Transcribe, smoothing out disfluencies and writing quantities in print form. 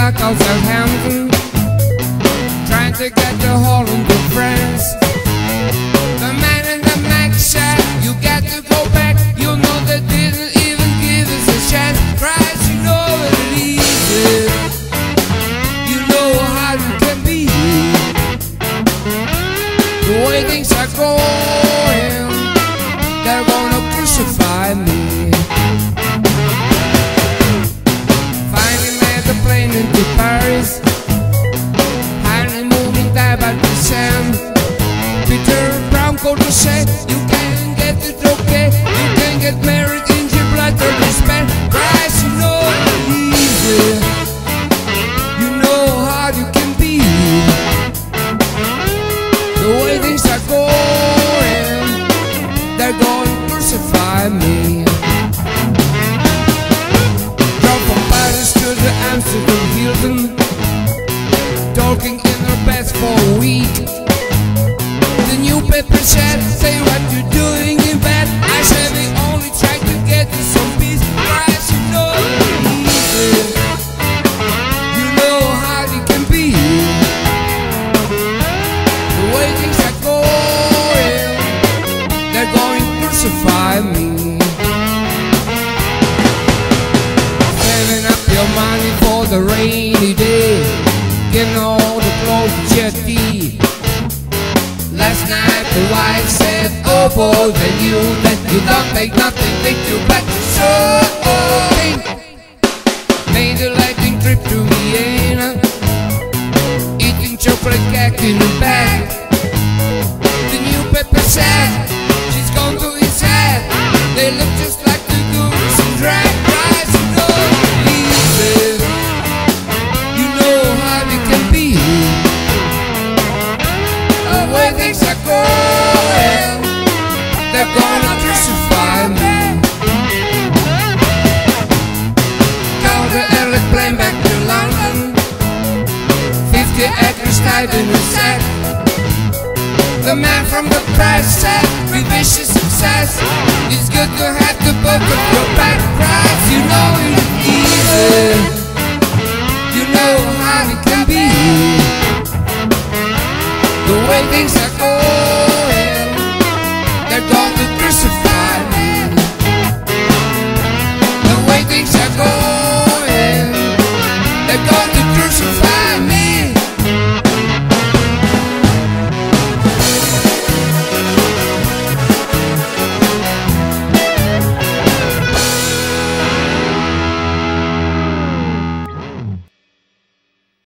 luck out Southampton, trying to get the Holland to France. The man in the Mac said, you got to go back. You know they didn't even give us a chance. Christ, you know what it is. You know how you can be. The way things are going, they're gonna crucify me. Finally made the plane into Paris, honeymoon died by the sand. Peter Brown called to say, you can get it okay, you can get married in Gibraltar to Spain. Christ, you know it's easy. You know how you can be. The way things are going, they're going to crucify me. Drove from Paris to the Amsterdam Hilton, talking in her bed for a week. The newspaper said, say what you're doing in bed. I said, we only try to get you some peace. Christ, you know it's easy. You know how you can be. The way things are going, they're going to crucify me. Saving up your money for the rainy day, getting all the clothes to your tea. Last night the wife said, oh boy, they knew that you don't take nothing, take you back to shopping. Made a lightning trip to Vienna, eating chocolate cake in the bag. The newspaper said, she's gone to his head. They look just like the goons in drag. Christ, you know it's easy. You know how you can be. The way things are going, they're gonna crucify me. Got the early plane back to London, 50 acres tied in a sack. The man from the press said, we wish you success.